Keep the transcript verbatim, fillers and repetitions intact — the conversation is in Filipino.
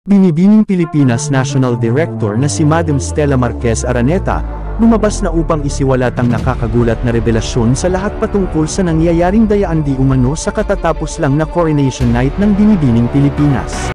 Binibining Pilipinas National Director na si Madam Stella Marquez Araneta, lumabas na upang isiwalat ang nakakagulat na revelasyon sa lahat patungkol sa nangyayaring dayaan di umano sa katatapos lang na coronation night ng Binibining Pilipinas.